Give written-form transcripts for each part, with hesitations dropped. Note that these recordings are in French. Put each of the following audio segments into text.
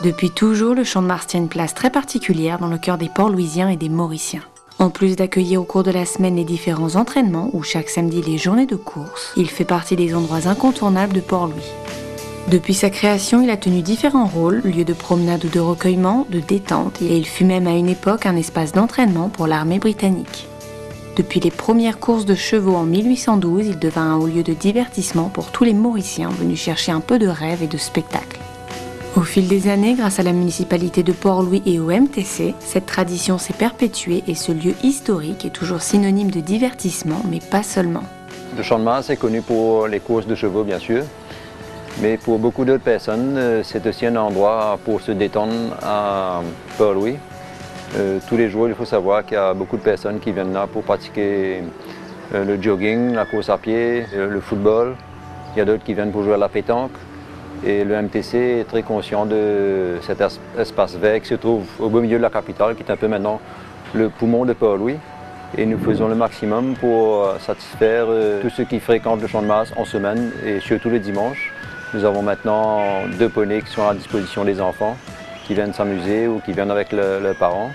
Depuis toujours, le Champ de Mars tient une place très particulière dans le cœur des Port-Louisiens et des Mauriciens. En plus d'accueillir au cours de la semaine les différents entraînements ou chaque samedi les journées de course, il fait partie des endroits incontournables de Port-Louis. Depuis sa création, il a tenu différents rôles, lieu de promenade ou de recueillement, de détente, et il fut même à une époque un espace d'entraînement pour l'armée britannique. Depuis les premières courses de chevaux en 1812, il devint un haut lieu de divertissement pour tous les Mauriciens venus chercher un peu de rêve et de spectacle. Au fil des années, grâce à la municipalité de Port-Louis et au MTC, cette tradition s'est perpétuée et ce lieu historique est toujours synonyme de divertissement, mais pas seulement. Le Champ de Mars est connu pour les courses de chevaux, bien sûr. Mais pour beaucoup d'autres personnes, c'est aussi un endroit pour se détendre à Port-Louis. Tous les jours, il faut savoir qu'il y a beaucoup de personnes qui viennent là pour pratiquer le jogging, la course à pied, le football. Il y a d'autres qui viennent pour jouer à la pétanque. Et le MTC est très conscient de cet espace vert qui se trouve au beau milieu de la capitale, qui est un peu maintenant le poumon de Port-Louis. Et nous faisons le maximum pour satisfaire tous ceux qui fréquentent le Champ de Mars en semaine et surtout les dimanches. Nous avons maintenant 2 poneys qui sont à la disposition des enfants, qui viennent s'amuser ou qui viennent avec leurs parents.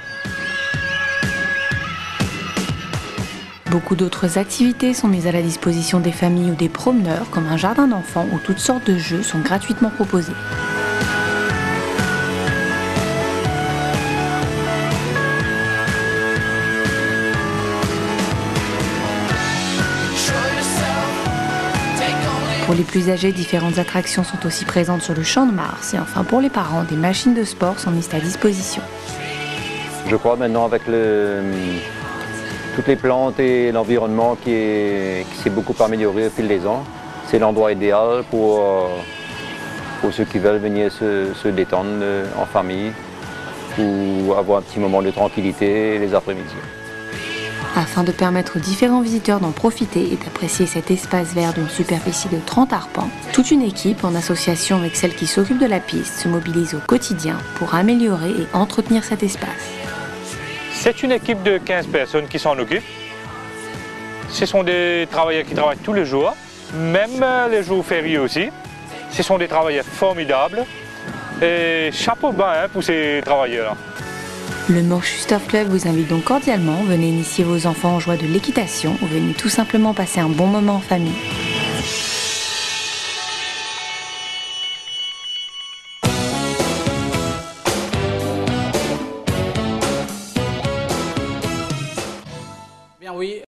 Beaucoup d'autres activités sont mises à la disposition des familles ou des promeneurs, comme un jardin d'enfants où toutes sortes de jeux sont gratuitement proposés. Pour les plus âgés, différentes attractions sont aussi présentes sur le Champ de Mars. Et enfin, pour les parents, des machines de sport sont mises à disposition. Je crois maintenant avec toutes les plantes et l'environnement qui s'est beaucoup amélioré au fil des ans, c'est l'endroit idéal pour ceux qui veulent venir se détendre en famille ou avoir un petit moment de tranquillité les après-midi. Afin de permettre aux différents visiteurs d'en profiter et d'apprécier cet espace vert d'une superficie de 30 arpents, toute une équipe, en association avec celle qui s'occupe de la piste, se mobilise au quotidien pour améliorer et entretenir cet espace. C'est une équipe de 15 personnes qui s'en occupent. Ce sont des travailleurs qui travaillent tous les jours, même les jours fériés aussi. Ce sont des travailleurs formidables et chapeau bas pour ces travailleurs-là. Le Morchustov Club vous invite donc cordialement, venez initier vos enfants en joie de l'équitation ou venez tout simplement passer un bon moment en famille. Bien oui.